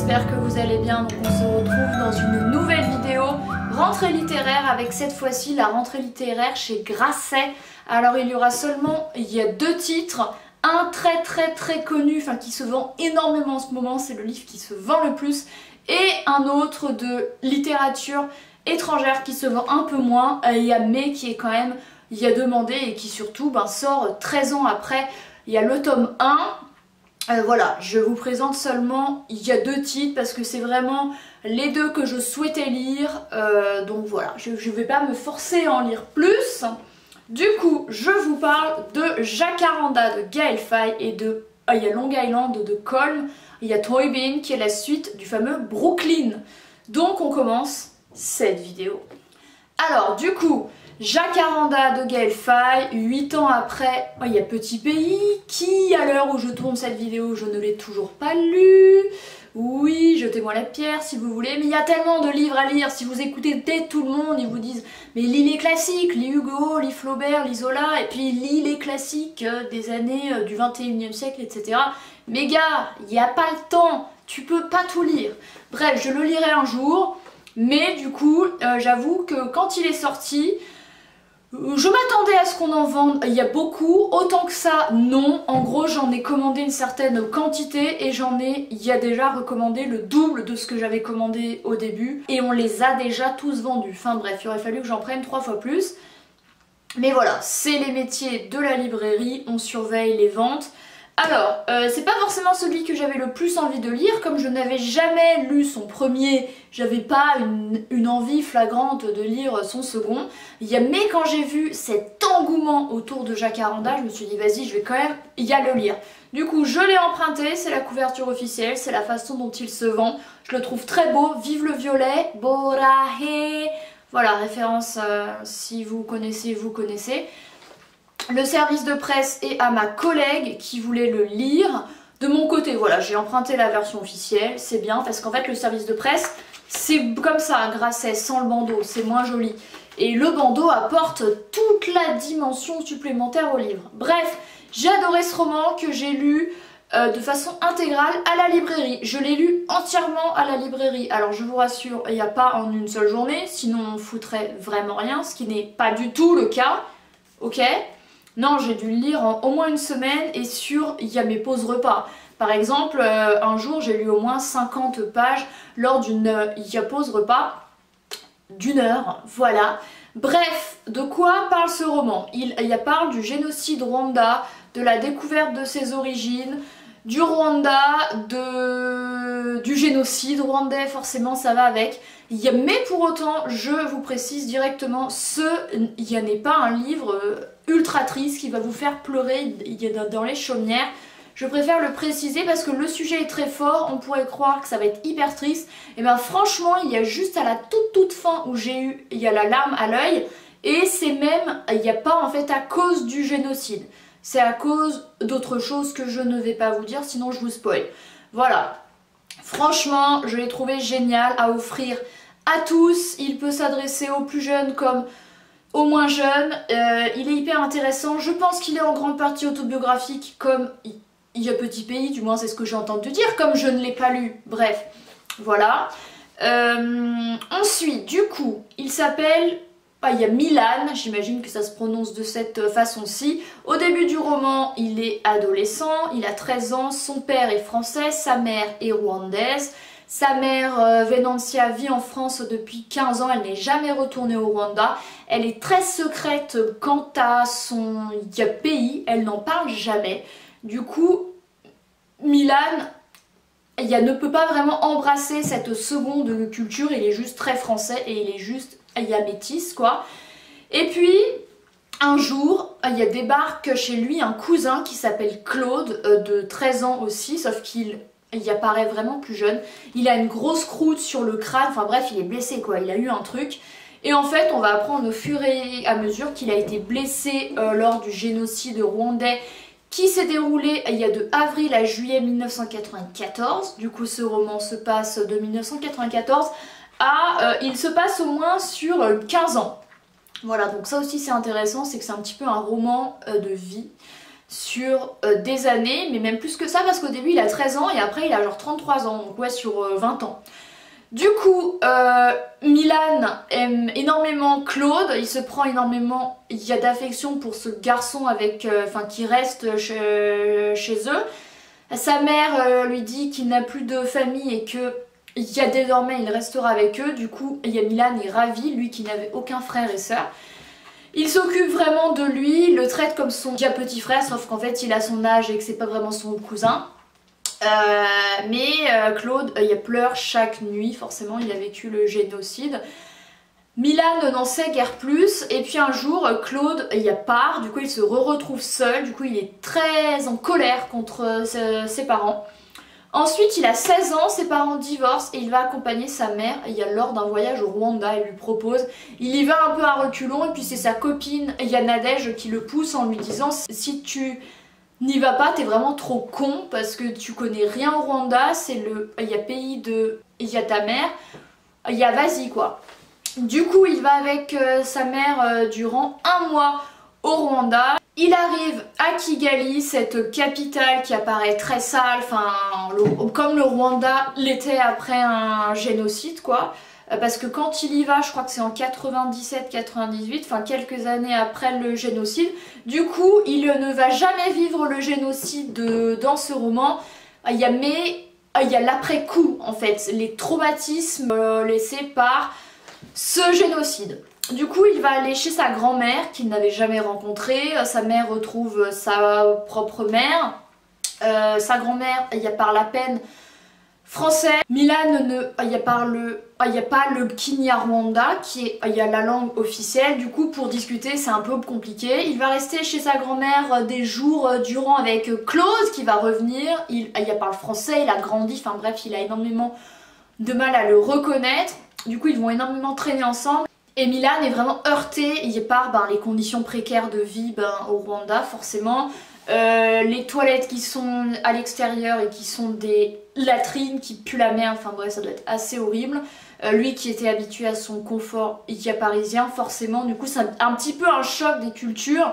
j'espère que vous allez bien. Donc on se retrouve dans une nouvelle vidéo rentrée littéraire avec cette fois-ci la rentrée littéraire chez Grasset. Alors il y aura seulement, il y a 2 titres, un très connu, enfin qui se vend énormément en ce moment, c'est le livre qui se vend le plus, et un autre de littérature étrangère qui se vend un peu moins, il y a mais qui est quand même, il y a demandé et qui surtout sort 13 ans après. Il y a le tome 1. Voilà, je vous présente seulement, il y a 2 titres parce que c'est vraiment les 2 que je souhaitais lire, donc voilà, je ne vais pas me forcer à en lire plus. Du coup, je vous parle de Jacaranda de Gaël Faye et de, il y a Long Island de Colm, il y a Toy Bean qui est la suite du fameux Brooklyn. Donc on commence cette vidéo. Alors du coup, Jacaranda de Gaël Faye, 8 ans après, il y a Petit Pays, qui à l'heure où je tourne cette vidéo, je ne l'ai toujours pas lu. Oui, jetez-moi la pierre si vous voulez, mais il y a tellement de livres à lire, si vous écoutez tout le monde, ils vous disent mais lis les classiques, lis Hugo, lis Flaubert, lis Zola, et puis lis les classiques des années du 21e siècle, etc. Mais gars, il n'y a pas le temps, tu peux pas tout lire. Bref, je le lirai un jour, mais du coup, j'avoue que quand il est sorti, je m'attendais à ce qu'on en vende, il y a beaucoup, autant que ça, non. En gros, j'en ai commandé une certaine quantité et il y a déjà recommandé le double de ce que j'avais commandé au début. Et on les a déjà tous vendus. Enfin bref, il aurait fallu que j'en prenne 3 fois plus. Mais voilà, c'est les métiers de la librairie, on surveille les ventes. Alors, c'est pas forcément celui que j'avais le plus envie de lire, comme je n'avais jamais lu son premier, j'avais pas une envie flagrante de lire son second. Mais quand j'ai vu cet engouement autour de Jacaranda, je me suis dit vas-y, je vais quand même y aller le lire. Du coup, je l'ai emprunté, c'est la couverture officielle, c'est la façon dont il se vend. Je le trouve très beau, vive le violet, Borahe. Voilà, référence, si vous connaissez, vous connaissez. Le service de presse est à ma collègue qui voulait le lire. De mon côté, voilà, j'ai emprunté la version officielle, c'est bien parce qu'en fait le service de presse, c'est comme ça, un Grasset sans le bandeau, c'est moins joli. Et le bandeau apporte toute la dimension supplémentaire au livre. Bref, j'ai adoré ce roman que j'ai lu de façon intégrale à la librairie. Je l'ai lu entièrement à la librairie. Alors je vous rassure, il n'y a pas en une seule journée, sinon on foutrait vraiment rien, ce qui n'est pas du tout le cas, ok ? Non, j'ai dû le lire en au moins une semaine et il y a mes pauses repas. Par exemple, un jour, j'ai lu au moins 50 pages lors d'une pause repas d'1 heure, voilà. Bref, de quoi parle ce roman? Il parle du génocide Rwanda, de la découverte de ses origines, du Rwanda, du génocide rwandais, forcément ça va avec. Mais pour autant, je vous précise directement, il n'y en a pas un livre ultra triste qui va vous faire pleurer dans les chaumières. Je préfère le préciser parce que le sujet est très fort, on pourrait croire que ça va être hyper triste. Et bien franchement, il y a juste à la toute fin où il y a la larme à l'œil. Et c'est même, il n'y a pas en fait à cause du génocide. C'est à cause d'autre chose que je ne vais pas vous dire, sinon je vous spoil. Voilà. Franchement, je l'ai trouvé génial à offrir à tous. Il peut s'adresser aux plus jeunes comme aux moins jeunes. Il est hyper intéressant. Je pense qu'il est en grande partie autobiographique comme il y a Petit Pays, du moins c'est ce que j'ai entendu dire, comme je ne l'ai pas lu. Bref, voilà. Ensuite, du coup, il s'appelle... il y a Milan, j'imagine que ça se prononce de cette façon-ci. Au début du roman, il est adolescent, il a 13 ans, son père est français, sa mère est rwandaise. Sa mère, Venantia, vit en France depuis 15 ans, elle n'est jamais retournée au Rwanda. Elle est très secrète quant à son pays, elle n'en parle jamais. Du coup, Milan... ne peut pas vraiment embrasser cette seconde culture, il est juste très français et il est juste métis quoi. Et puis un jour il débarque chez lui un cousin qui s'appelle Claude de 13 ans aussi, sauf qu'il apparaît vraiment plus jeune. Il a une grosse croûte sur le crâne, enfin bref il est blessé quoi, il a eu un truc. Et en fait on va apprendre au fur et à mesure qu'il a été blessé lors du génocide rwandais qui s'est déroulé de avril à juillet 1994. Du coup ce roman se passe de 1994 il se passe au moins sur 15 ans. Voilà, donc ça aussi c'est intéressant, c'est que c'est un petit peu un roman de vie. sur des années, mais même plus que ça parce qu'au début il a 13 ans et après il a genre 33 ans, donc ouais sur 20 ans. Du coup, Milan aime énormément Claude, il se prend énormément, il y a d'affection pour ce garçon avec, qui reste chez eux. Sa mère lui dit qu'il n'a plus de famille et que désormais il restera avec eux. Du coup, Milan est ravi, lui qui n'avait aucun frère et sœur. Il s'occupe vraiment de lui, il le traite comme son petit frère, sauf qu'en fait il a son âge et que c'est pas vraiment son cousin. Claude, il pleure chaque nuit, forcément il a vécu le génocide. Milan n'en sait guère plus, et puis un jour Claude part, du coup il se retrouve seul, du coup il est très en colère contre ses parents. Ensuite il a 16 ans, ses parents divorcent et il va accompagner sa mère lors d'un voyage au Rwanda, elle lui propose. Il y va un peu à reculons et puis c'est sa copine Nadège qui le pousse en lui disant si tu n'y vas pas t'es vraiment trop con parce que tu connais rien au Rwanda, c'est le pays de ta mère, vas-y quoi. Du coup il va avec sa mère durant un mois au Rwanda. Il arrive à Kigali, cette capitale qui apparaît très sale, comme le Rwanda l'était après un génocide quoi. Parce que quand il y va, je crois que c'est en 97-98, quelques années après le génocide. Du coup, il ne va jamais vivre le génocide dans ce roman. Il y a l'après-coup en fait, les traumatismes laissés par ce génocide. Du coup, il va aller chez sa grand-mère qu'il n'avait jamais rencontrée. Sa mère retrouve sa propre mère. Sa grand-mère, parle à peine français. Milan parle pas le Kinyarwanda qui est la langue officielle. Du coup, pour discuter, c'est un peu compliqué. Il va rester chez sa grand-mère des jours durant avec Claude qui va revenir. Il parle français, il a grandi. Bref, il a énormément de mal à le reconnaître. Du coup, ils vont énormément traîner ensemble. Et Milan est vraiment heurté, les conditions précaires de vie au Rwanda forcément. Les toilettes qui sont à l'extérieur et qui sont des latrines qui puent la merde, bref ça doit être assez horrible. Lui qui était habitué à son confort parisien forcément, du coup c'est un petit peu un choc des cultures.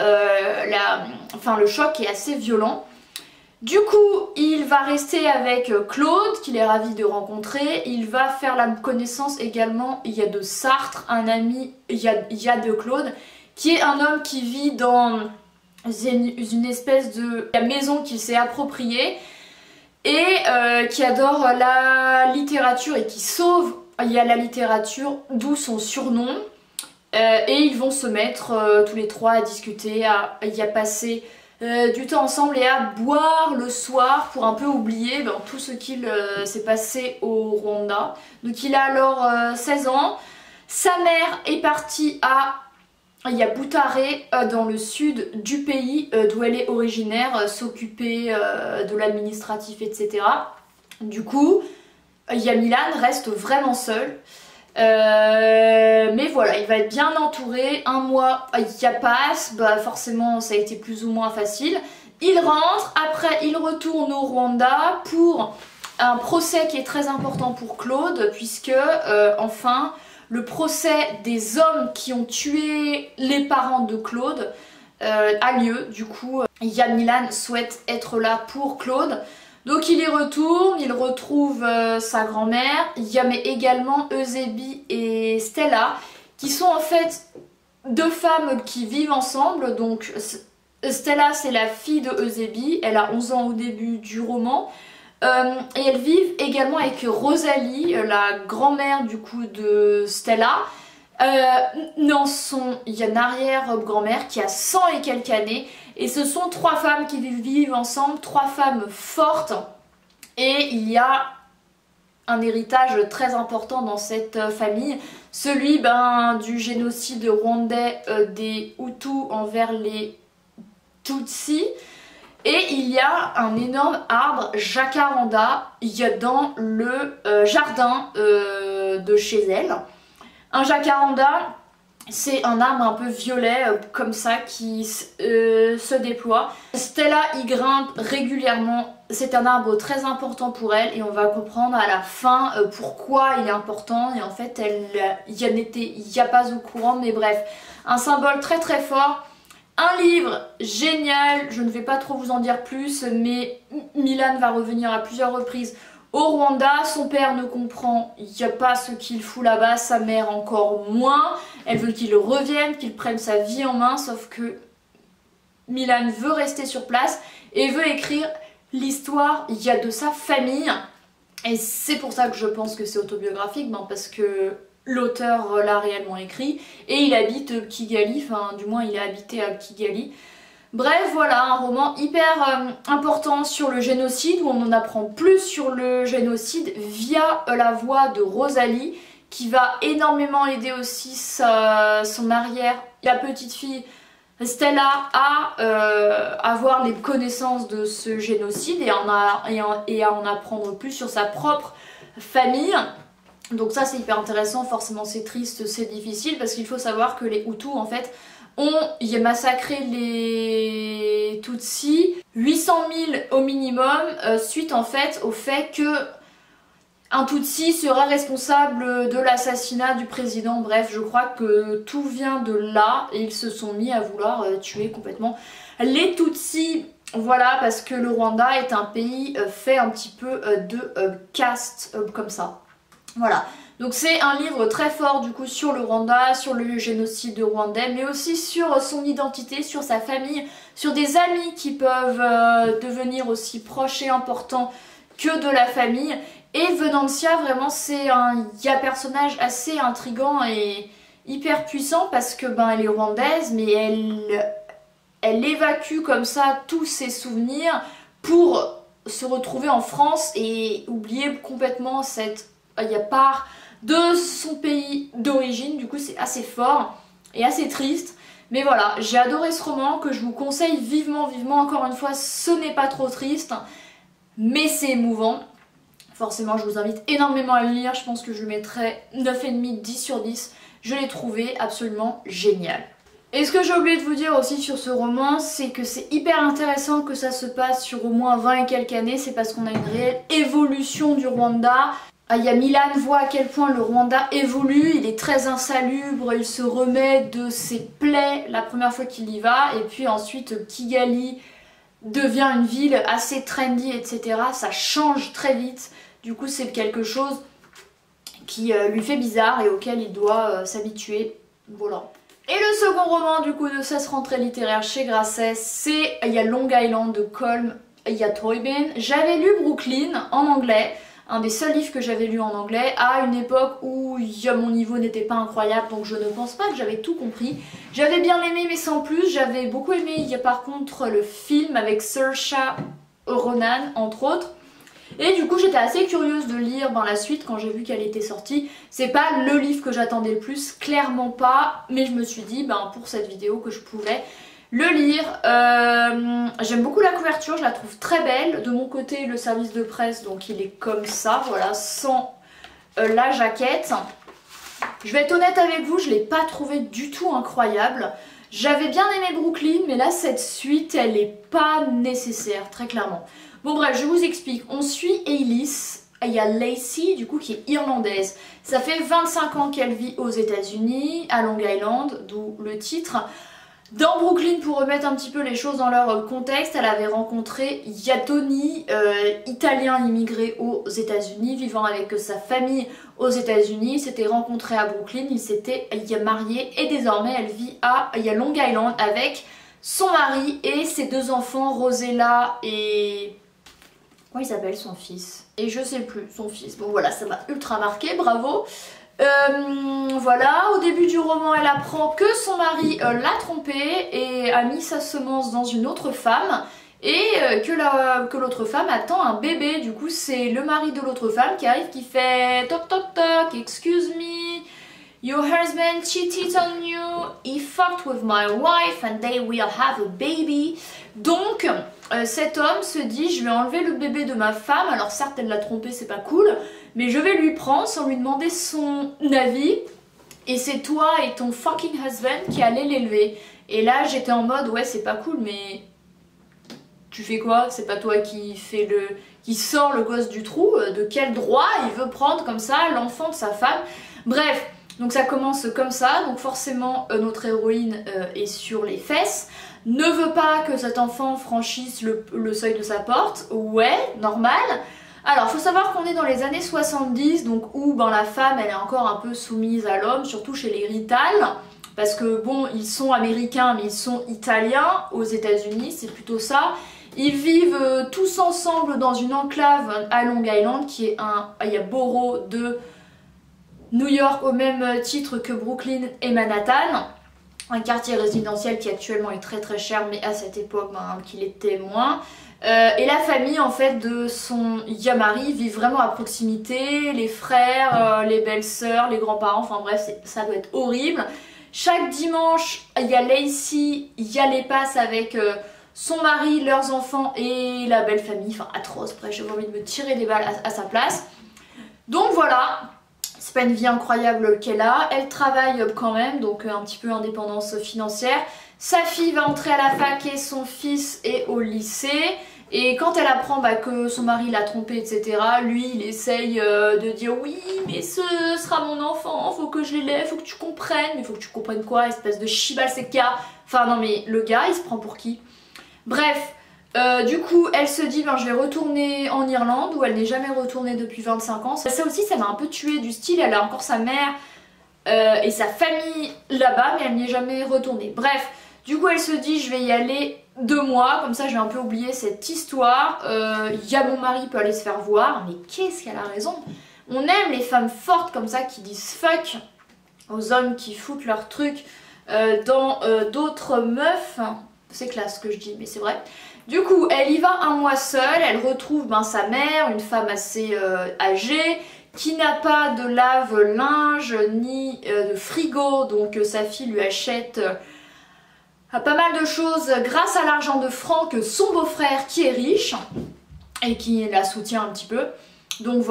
Le choc est assez violent. Du coup, il va rester avec Claude, qu'il est ravi de rencontrer. Il va faire la connaissance également, de Sartre, un ami, de Claude, qui est un homme qui vit dans une espèce de maison qu'il s'est appropriée et qui adore la littérature et qui sauve la littérature, d'où son surnom. Et ils vont se mettre tous les trois à discuter, à passer du temps ensemble et à boire le soir pour un peu oublier tout ce qu'il s'est passé au Rwanda. Donc il a alors 16 ans. Sa mère est partie à Butare dans le sud du pays d'où elle est originaire, s'occuper de l'administratif, etc. Du coup, Milan reste vraiment seul. Mais voilà, il va être bien entouré. Un mois, passe, forcément ça a été plus ou moins facile. Il rentre, après il retourne au Rwanda pour un procès qui est très important pour Claude, puisque enfin le procès des hommes qui ont tué les parents de Claude a lieu. Du coup, Milan souhaite être là pour Claude. Donc il y retourne, il retrouve sa grand-mère. Il y a mais également Eusébie et Stella, qui sont en fait deux femmes qui vivent ensemble. Donc Stella c'est la fille de Eusébie, elle a 11 ans au début du roman. Et elles vivent également avec Rosalie, la grand-mère du coup de Stella. Il y a une arrière-grand-mère qui a 100 et quelques années. Et ce sont trois femmes qui vivent ensemble, trois femmes fortes. Et il y a un héritage très important dans cette famille. Celui du génocide rwandais des Hutus envers les Tutsis. Et il y a un énorme arbre jacaranda dans le jardin de chez elle. Un jacaranda, c'est un arbre un peu violet comme ça qui se déploie. Stella y grimpe régulièrement, c'est un arbre très important pour elle et on va comprendre à la fin pourquoi il est important. Et en fait elle n'y a pas au courant, mais bref, un symbole très très fort. Un livre génial, je ne vais pas trop vous en dire plus, mais Milan va revenir à plusieurs reprises au Rwanda. Son père ne comprend, il n'y a pas ce qu'il fout là-bas, sa mère encore moins. Elle veut qu'il revienne, qu'il prenne sa vie en main, sauf que Milan veut rester sur place et veut écrire l'histoire de sa famille. Et c'est pour ça que je pense que c'est autobiographique, parce que l'auteur l'a réellement écrit et il habite Kigali, enfin du moins il a habité à Kigali. Bref, voilà, un roman hyper important sur le génocide, où on en apprend plus sur le génocide via la voix de Rosalie, qui va énormément aider aussi son arrière, la petite fille Stella, à avoir les connaissances de ce génocide et à en apprendre plus sur sa propre famille. Donc ça c'est hyper intéressant, forcément c'est triste, c'est difficile, parce qu'il faut savoir que les Hutus en fait ont massacré les Tutsis 800 000 au minimum, suite en fait au fait que un Tutsi sera responsable de l'assassinat du président. Bref, je crois que tout vient de là et ils se sont mis à vouloir tuer complètement les Tutsis. Voilà, parce que le Rwanda est un pays fait un petit peu de caste comme ça. Voilà, donc c'est un livre très fort du coup sur le Rwanda, sur le génocide rwandais, mais aussi sur son identité, sur sa famille, sur des amis qui peuvent devenir aussi proches et importants que de la famille. Et Venantia, vraiment c'est un personnage assez intriguant et hyper puissant, parce que elle est rwandaise, mais elle évacue comme ça tous ses souvenirs pour se retrouver en France et oublier complètement cette part de son pays d'origine. Du coup c'est assez fort et assez triste. Mais voilà, j'ai adoré ce roman que je vous conseille vivement, vivement. Encore une fois, ce n'est pas trop triste, mais c'est émouvant. Forcément, je vous invite énormément à le lire. Je pense que je le mettrai 9,5, 10 sur 10. Je l'ai trouvé absolument génial. Et ce que j'ai oublié de vous dire aussi sur ce roman, c'est que c'est hyper intéressant que ça se passe sur au moins 20 et quelques années. C'est parce qu'on a une réelle évolution du Rwanda. Milan voit à quel point le Rwanda évolue, il est très insalubre, il se remet de ses plaies la première fois qu'il y va. Et puis ensuite, Kigali devient une ville assez trendy, etc. Ça change très vite. Du coup, c'est quelque chose qui lui fait bizarre et auquel il doit s'habituer. Voilà. Et le second roman du coup de cette rentrée littéraire chez Grasset, c'est Long Island de Colm Toibin. J'avais lu Brooklyn en anglais, un des seuls livres que j'avais lu en anglais, à une époque où mon niveau n'était pas incroyable, donc je ne pense pas que j'avais tout compris. J'avais bien aimé mais sans plus, j'avais beaucoup aimé par contre le film avec Saoirse Ronan entre autres. Et du coup j'étais assez curieuse de lire la suite quand j'ai vu qu'elle était sortie. C'est pas le livre que j'attendais le plus, clairement pas, mais je me suis dit pour cette vidéo que je pouvais le lire. J'aime beaucoup la couverture, je la trouve très belle. De mon côté le service de presse, donc il est comme ça, voilà, sans la jaquette. Je vais être honnête avec vous, je l'ai pas trouvé du tout incroyable. J'avais bien aimé Brooklyn, mais là cette suite elle est pas nécessaire, très clairement. Bon bref, je vous explique. On suit Ellis, il y a Lacey du coup qui est irlandaise. Ça fait 25 ans qu'elle vit aux États-Unis, à Long Island, d'où le titre. Dans Brooklyn, pour remettre un petit peu les choses dans leur contexte, elle avait rencontré Tony, italien immigré aux États-Unis, vivant avec sa famille aux États-Unis. Ils s'étaient rencontrés à Brooklyn, ils s'étaient mariés et désormais elle vit à Long Island avec son mari et ses deux enfants, Rosella et... Comment il s'appelle son fils? Et je sais plus, son fils. Bon voilà, ça m'a ultra marqué, bravo. Voilà, au début du roman, elle apprend que son mari l'a trompée et a mis sa semence dans une autre femme et que l'autre femme attend un bébé. Du coup, c'est le mari de l'autre femme qui arrive, qui fait toc toc toc, excuse me, your husband cheated on you, he fucked with my wife and they will have a baby. Donc cet homme se dit, je vais enlever le bébé de ma femme, alors certes elle l'a trompé, c'est pas cool, mais je vais lui prendre sans lui demander son avis et c'est toi et ton fucking husband qui allez l'élever. Et là j'étais en mode ouais c'est pas cool, mais tu fais quoi? C'est pas toi qui sort le gosse du trou, de quel droit il veut prendre comme ça l'enfant de sa femme? Bref, Donc ça commence comme ça, donc forcément notre héroïne est sur les fesses, ne veut pas que cet enfant franchisse le seuil de sa porte, ouais, normal. Alors faut savoir qu'on est dans les années 70, donc où ben, la femme elle est encore un peu soumise à l'homme, surtout chez les Rital, parce que bon, ils sont américains mais ils sont italiens aux États-Unis, c'est plutôt ça. Ils vivent tous ensemble dans une enclave à Long Island qui est il y a borough de New York au même titre que Brooklyn et Manhattan. Un quartier résidentiel qui actuellement est très très cher mais à cette époque ben, qu'il était moins. Et la famille en fait de son Yamari vit vraiment à proximité, les frères, les belles-sœurs, les grands-parents, enfin bref ça doit être horrible. Chaque dimanche il y a Lacey, il y a les passes avec son mari, leurs enfants et la belle famille, enfin atroce, bref j'ai envie de me tirer des balles à sa place. Donc voilà, c'est pas une vie incroyable qu'elle a, elle travaille quand même, donc un petit peu indépendance financière. Sa fille va entrer à la fac et son fils est au lycée. Et quand elle apprend bah, que son mari l'a trompée, etc., lui il essaye de dire oui mais ce sera mon enfant, faut que je l'élève, faut que tu comprennes. Mais faut que tu comprennes quoi, espèce de Shiba-seka. Enfin non mais le gars il se prend pour qui? Bref, du coup elle se dit ben, je vais retourner en Irlande où elle n'est jamais retournée depuis 25 ans. Ça aussi ça m'a un peu tuée du style, elle a encore sa mère et sa famille là-bas mais elle n'y est jamais retournée. Bref, du coup elle se dit je vais y aller 2 mois, comme ça je vais un peu oublier cette histoire. Y a mon mari peut aller se faire voir, mais qu'est-ce qu'elle a raison. On aime les femmes fortes comme ça qui disent fuck aux hommes qui foutent leur truc dans d'autres meufs. C'est classe ce que je dis, mais c'est vrai. Du coup, elle y va 1 mois seule, elle retrouve ben, sa mère, une femme assez âgée, qui n'a pas de lave-linge ni de frigo, donc sa fille lui achète pas mal de choses grâce à l'argent de Frank, son beau-frère qui est riche et qui la soutient un petit peu. Donc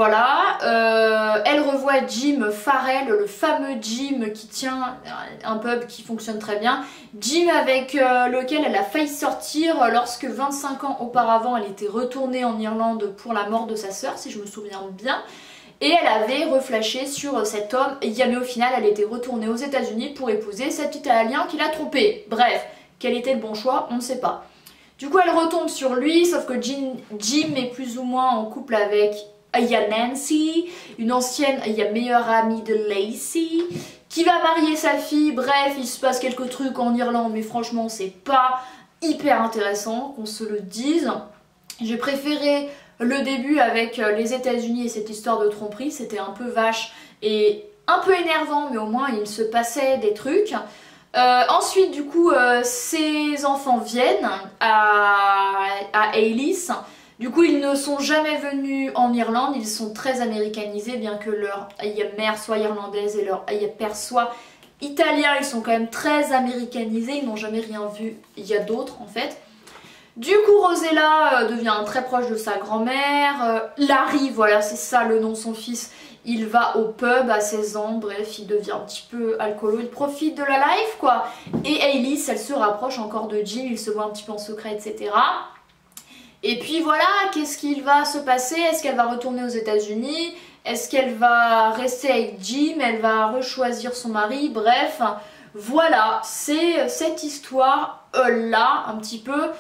voilà, elle revoit Jim Farrell, le fameux Jim qui tient un pub qui fonctionne très bien. Jim avec lequel elle a failli sortir lorsque 25 ans auparavant elle était retournée en Irlande pour la mort de sa sœur, si je me souviens bien. Et elle avait reflashé sur cet homme, mais au final elle était retournée aux États-Unis pour épouser cet Italien qui l'a trompée. Bref, quel était le bon choix, on ne sait pas. Du coup elle retombe sur lui, sauf que Jim est plus ou moins en couple avec Nancy, une ancienne meilleure amie de Lacey, qui va marier sa fille. Bref, il se passe quelques trucs en Irlande, mais franchement c'est pas hyper intéressant, qu'on se le dise. J'ai préféré le début avec les États-Unis et cette histoire de tromperie, c'était un peu vache et un peu énervant, mais au moins il se passait des trucs. Ensuite du coup ses enfants viennent à Ailys. Du coup ils ne sont jamais venus en Irlande, ils sont très américanisés bien que leur mère soit irlandaise et leur père soit italien, ils sont quand même très américanisés, ils n'ont jamais rien vu, il y a d'autres en fait. Du coup Rosella devient très proche de sa grand-mère, Larry, voilà c'est ça le nom de son fils, il va au pub à 16 ans, bref il devient un petit peu alcoolo, il profite de la life quoi. Et Ailys elle se rapproche encore de Jim, ils se voient un petit peu en secret etc. Et puis voilà, qu'est-ce qu'il va se passer? Est-ce qu'elle va retourner aux États-Unis? Est-ce qu'elle va rester avec Jim? Elle va rechoisir son mari? Bref, voilà, c'est cette histoire là un petit peu.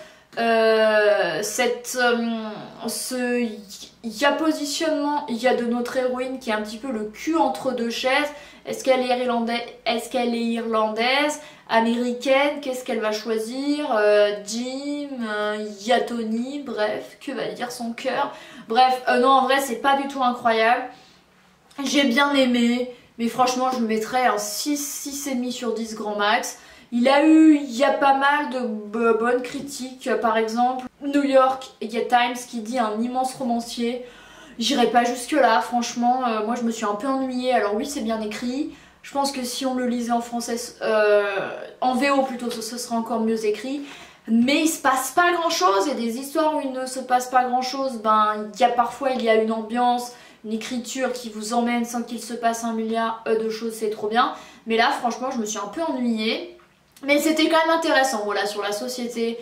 Il y a positionnement, il y a de notre héroïne qui est un petit peu le cul entre deux chaises. Est-ce qu'elle est irlandaise, américaine? Qu'est-ce qu'elle va choisir? Jim, Tony, bref, que va dire son cœur? Bref, non en vrai c'est pas du tout incroyable. J'ai bien aimé, mais franchement je me mettrais un 6,5 sur 10 grand max. Il y a pas mal de bonnes critiques, par exemple New York Times qui dit un immense romancier. J'irai pas jusque là, franchement, moi je me suis un peu ennuyée. Alors oui c'est bien écrit, je pense que si on le lisait en français, en VO plutôt, ce serait encore mieux écrit. Mais il se passe pas grand chose, et des histoires où il ne se passe pas grand chose, ben parfois il y a une ambiance, une écriture qui vous emmène sans qu'il se passe un milliard de choses, c'est trop bien. Mais là franchement je me suis un peu ennuyée. Mais c'était quand même intéressant, voilà, sur la société,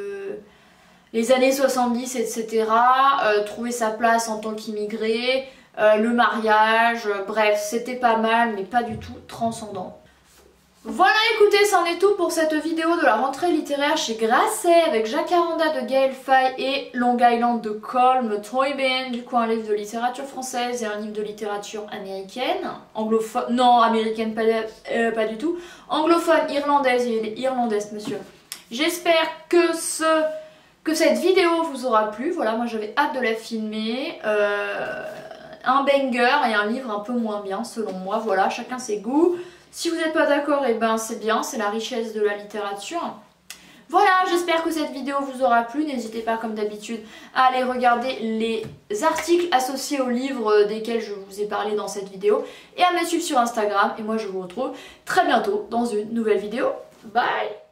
les années 70, etc. Trouver sa place en tant qu'immigré, le mariage, bref, c'était pas mal, mais pas du tout transcendant. Voilà, écoutez, c'en est tout pour cette vidéo de la rentrée littéraire chez Grasset avec Jacaranda de Gaël Faye et Long Island de Colm Toynbee, du coup un livre de littérature française et un livre de littérature américaine, anglophone, non américaine pas du tout, anglophone, irlandaise, il est irlandaise monsieur. J'espère que cette vidéo vous aura plu, voilà, moi j'avais hâte de la filmer, un banger et un livre un peu moins bien selon moi, voilà, chacun ses goûts. Si vous n'êtes pas d'accord, et ben c'est bien, c'est la richesse de la littérature. Voilà, j'espère que cette vidéo vous aura plu. N'hésitez pas comme d'habitude à aller regarder les articles associés aux livres desquels je vous ai parlé dans cette vidéo et à me suivre sur Instagram. Et moi je vous retrouve très bientôt dans une nouvelle vidéo. Bye!